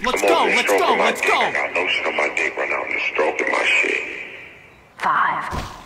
Let's go. I got lotion on my dick right now in the store.